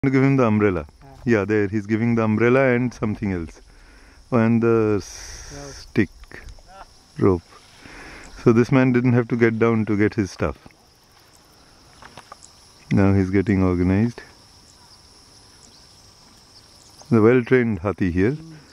To give him the umbrella. Yeah, there he's giving the umbrella and something else. And the stick, rope. So this man didn't have to get down to get his stuff. Now he's getting organized. The well-trained Hathi here.